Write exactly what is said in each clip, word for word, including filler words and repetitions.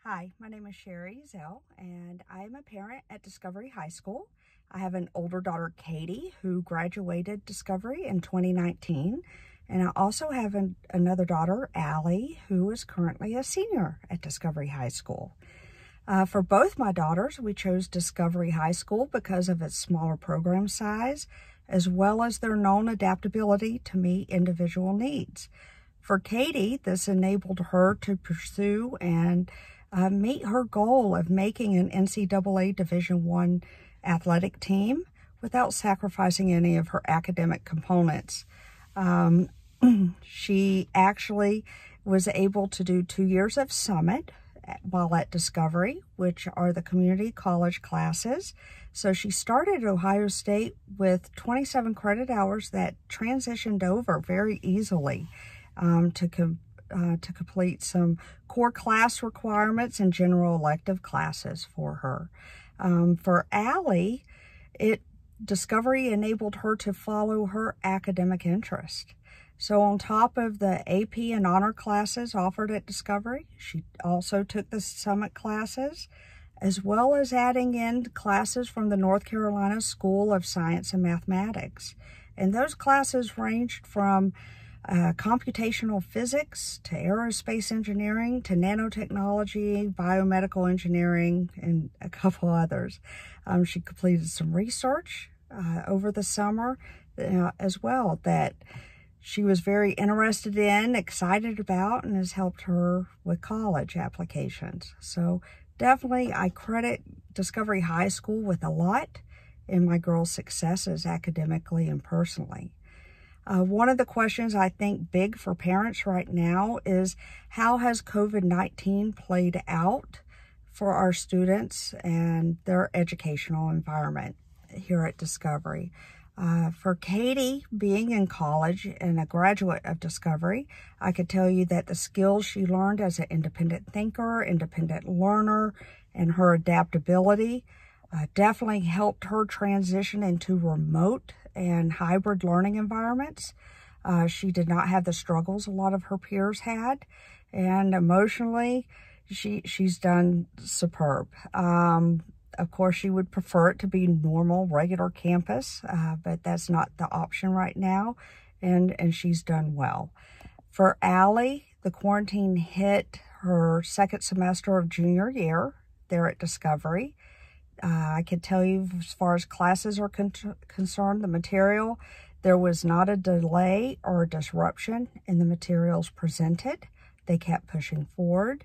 Hi, my name is Sherry Zell, and I am a parent at Discovery High School. I have an older daughter, Katie, who graduated Discovery in twenty nineteen, and I also have an, another daughter, Allie, who is currently a senior at Discovery High School. Uh, for both my daughters, we chose Discovery High School because of its smaller program size, as well as their known adaptability to meet individual needs. For Katie, this enabled her to pursue and uh, meet her goal of making an N C double A Division One athletic team without sacrificing any of her academic components. Um, she actually was able to do two years of Summit while at Discovery, which are the community college classes. So she started at Ohio State with twenty-seven credit hours that transitioned over very easily um, to, com uh, to complete some core class requirements and general elective classes for her. Um, for Allie, it Discovery enabled her to follow her academic interest. So on top of the A P and honor classes offered at Discovery, she also took the Summit classes, as well as adding in classes from the North Carolina School of Science and Mathematics. And those classes ranged from uh, computational physics to aerospace engineering to nanotechnology, biomedical engineering, and a couple others. Um, she completed some research uh, over the summer uh, as well that she was very interested in, excited about, and has helped her with college applications. So definitely I credit Discovery High School with a lot in my girls' successes academically and personally. Uh, one of the questions I think big for parents right now is how has COVID nineteen played out for our students and their educational environment here at Discovery? Uh, for Katie, being in college and a graduate of Discovery, I could tell you that the skills she learned as an independent thinker, independent learner, and her adaptability uh, definitely helped her transition into remote and hybrid learning environments. Uh, she did not have the struggles a lot of her peers had, and emotionally, she she's done superb. Um, Of course, she would prefer it to be normal, regular campus, uh, but that's not the option right now, and, and she's done well. For Allie, the quarantine hit her second semester of junior year there at Discovery. Uh, I can tell you, as far as classes are con concerned, the material, there was not a delay or a disruption in the materials presented. They kept pushing forward.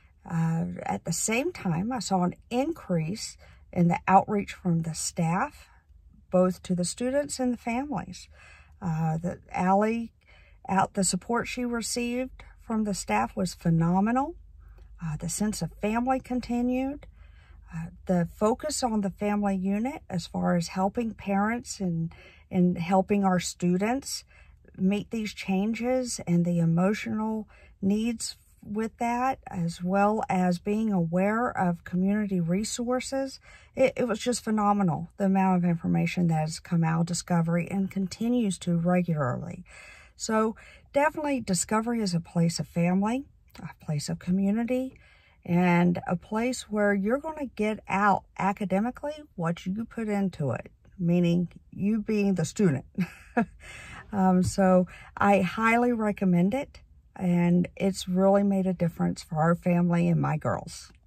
Uh, at the same time, I saw an increase in the outreach from the staff, both to the students and the families. Uh, the Allie, out the support she received from the staff was phenomenal. Uh, the sense of family continued. Uh, the focus on the family unit as far as helping parents and, and helping our students meet these changes and the emotional needs with that, as well as being aware of community resources. It, it was just phenomenal, the amount of information that has come out of Discovery and continues to regularly. So definitely Discovery is a place of family, a place of community, and a place where you're going to get out academically what you put into it, meaning you being the student. um, so I highly recommend it. And it's really made a difference for our family and my girls.